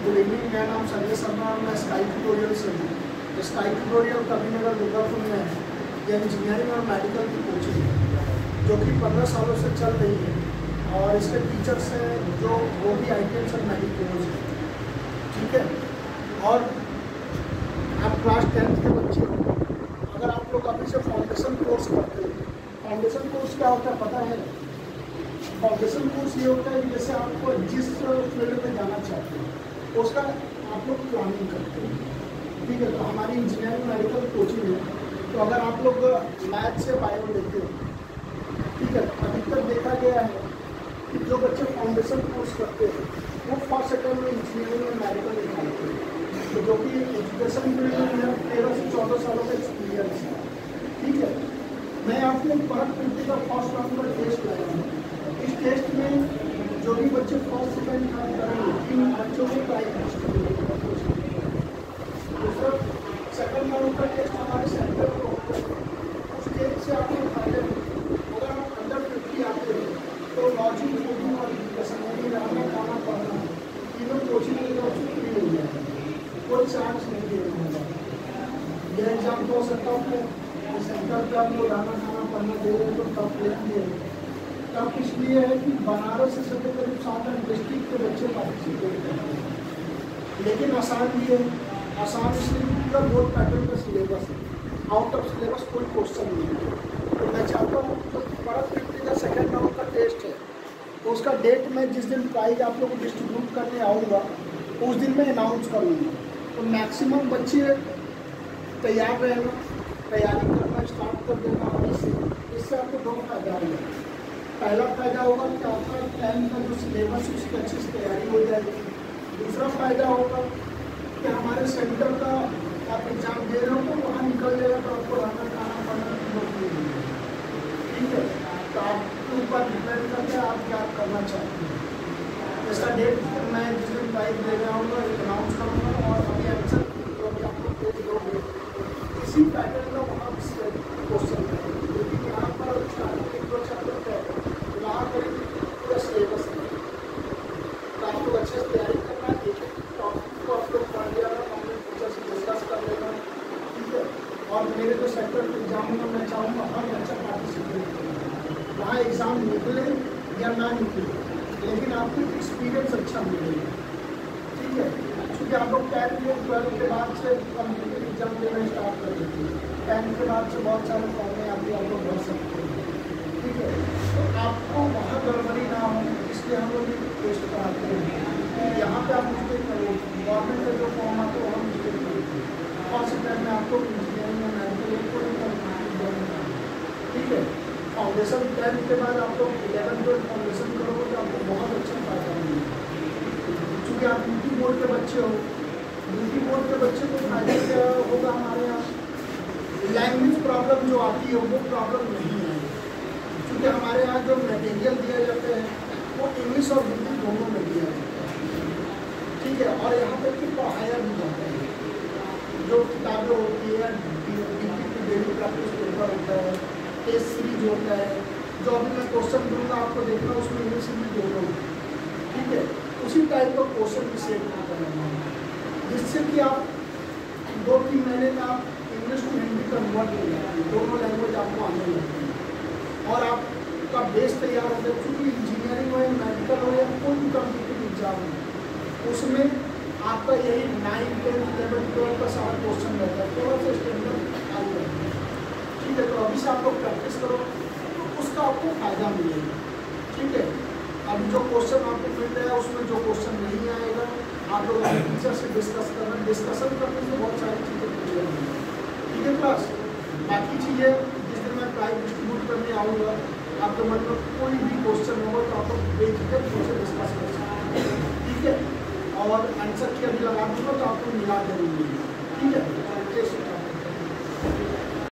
Good evening, मेरा नाम संजय शर्मा और मैं स्काई ट्यूटोरियल से हूँ। स्काई ट्यूटोरियल कबीरनगर दुर्गापुर में है। यह इंजीनियरिंग और मेडिकल की कोचिंग है जो कि 15 सालों से चल रही है और इसके टीचर्स हैं जो वो भी ITMs और मेडिकोज हैं, ठीक है। और आप क्लास 10th के बच्चे हो, अगर आप लोग अभी से फाउंडेशन कोर्स करते हो, फाउंडेशन कोर्स क्या होता है पता है? फाउंडेशन कोर्स ये होता है कि जैसे आपको जिस फील्ड में जाना चाहते हो उसका आप लोग प्लानिंग करते हो, ठीक है। तो हमारी इंजीनियरिंग मेडिकल कोचिंग है, तो अगर आप लोग मैथ से बायो लेते हो, ठीक है, अधिकतर देखा गया है कि जो बच्चे फाउंडेशन कोर्स करते हैं वो फर्स्ट सेकंड में इंजीनियरिंग और मेडिकल निकालते हैं, तो जो कि एजुकेशन फील्ड में 13 से 14 सालों का एक्सपीरियंस है, ठीक है। मैं आपको परत प्रिंटिंग का फर्स्ट राउंड का टेस्ट लाया हूँ। इस टेस्ट में जो भी बच्चे फर्स्ट सेकंड काम करेंगे इन बच्चों को प्राइज दूसरा सेकंड राउंड का टेस्ट हमारे सेंटर पर होता है। उस टेस्ट से आपको फायदे अगर आप अंडर 50 आते हैं तो लॉजिक कोडिंग और एजुकेशन रहना खाना पढ़ना तीनों कोचिंग की तरफ से फ्री हो जाएगा, कोई चार्ज नहीं देना होगा। यह एग्जाम तो टफ है, सेंटर पर आप लोग रहना खाना पढ़ना दे रहे हैं तो टफ लेंगे। टफ इसलिए है कि बनारस से करीब 7-8 डिस्ट्रिक्ट के बच्चे पार्टिसिपेट करते हैं, लेकिन आसान भी है। आसान इसलिए पूरा बोर्ड पैटर्न का सिलेबस है, आउट ऑफ सिलेबस कोई क्वेश्चन नहीं है। तो मैं चाहता हूँ जो परत प्रिंटिंग का सेकेंड राउंड का टेस्ट है तो उसका डेट मैं जिस दिन प्राइज आप लोग को डिस्ट्रीब्यूट करने आऊँगा उस दिन मैं अनाउंस करूँगा। तो मैक्सिमम बच्चे तैयार रहना, तैयारी करना स्टार्ट कर देना। इससे आपको 2 फायदा होगा। पहला फायदा होगा कि आपका 10th का जो सिलेबस है उसकी अच्छी से तैयारी हो जाएगी। दूसरा फायदा होगा कि हमारे सेंटर का आप एग्जाम दे रहे हो तो वहाँ निकल जाएगा तो आपको रहना खाना पढ़ना की जरूरत नहीं है, ठीक है। तो आपके ऊपर डिपेंड करके आप क्या करना चाहते हैं। इसका डेट मैं जिस दिन प्राइज दे रहा हूँ अनाउंस करूँगा और अभी आंसर जो अभी आप लोग भेज दोगे इसी पैटर्न का वहाँ क्वेश्चन है, लेकिन यहाँ पर स्टार्टिंग जो चैप्टर है वहाँ पर पूरा सिलेबस है। तो आप लोग अच्छे से तैयारी करना, एक टॉपिक को आप लोग पढ़ लिया अपने टीचर से डिस्कस कर लेना, ठीक है। और मेरे जो सेक्टर एग्जाम में मैं चाहूँगा हर बच्चा पार्टिसिपेट करें, वहाँ एग्ज़ाम निकले या ना निकले लेकिन आपको एक्सपीरियंस अच्छा मिलेगा, ठीक है। क्योंकि आप लोग 10th या 12th के बाद से कम्पिटिटिव एग्जाम देना स्टार्ट कर देते हैं। 10th के बाद से बहुत सारे फॉर्में आप लोग भर सकते हैं, ठीक है। तो आपको वहाँ गड़बड़ी ना हो इसलिए हम लोग टेस्ट कराते हैं। यहाँ पे आप मिस्टेक करो, गवर्नमेंट का जो फॉर्म आता है वहाँ मिस्टेक करो। फर्स्ट टाइम में आपको इंजीनियरिंग में मेडिकल को ठीक है। फाउंडेशन 10th के बाद आप लोग 11th फाउंडेशन करोगे तो आपको बहुत अच्छा फायदा मिलेगा। क्योंकि आप यूपी बोर्ड के बच्चे हो, यूपी बोर्ड के बच्चे को फायदा क्या होगा? हमारे यहाँ लैंग्वेज प्रॉब्लम जो आती है वो प्रॉब्लम नहीं है, क्योंकि हमारे यहाँ जो मटेरियल दिया जाता है वो इंग्लिश और हिंदी दोनों में दिया जाता है, ठीक है। और यहाँ पर कि पढ़ाया भी जाता है, जो किताबें होती है डेली प्रैक्टिस पेपर होता है, टेस्ट सीरीज होता है, जो अभी मैं क्वेश्चन दूँगा आपको देखना उसमें इंग्लिश हिंदी दोनों, ठीक है। उसी टाइप का क्वेश्चन भी सेट करना है जिससे कि आप 2-3 महीने में आप इंग्लिश टू हिंदी कन्वर्ट हो जाती है, दोनों लैंग्वेज आपको आने लगती है और आपका बेस तैयार हो जाए। क्योंकि इंजीनियरिंग हो या मेडिकल हो या कोई भी कॉम्पिटिटिव एग्जाम हो उसमें आपका यही 9, 10, 11, 12 का सारा क्वेश्चन रहता है, थोड़ा सा स्टैंडर्ड आ जाता है, ठीक है। तो अभी से आप लोग प्रैक्टिस करो तो उसका आपको फायदा मिलेगा, ठीक है। अभी जो क्वेश्चन आपको मिल रहा है उसमें जो क्वेश्चन नहीं आएगा आप लोग अपने टीचर से डिस्कस करना, डिस्कशन करने से बहुत सारी चीज़ें क्लियर होंगी, ठीक है। प्लस बाकी चीज़ें जिस दिन मैं प्राइज डिस्ट्रीब्यूट करने आऊँगा आपके मन में कोई भी क्वेश्चन होगा तो आप लोग बेझिझक मुझसे डिस्कस कर सकते हैं, ठीक है। और आंसर की अभी लगा दूँगा तो आपको मिला देंगे, ठीक है।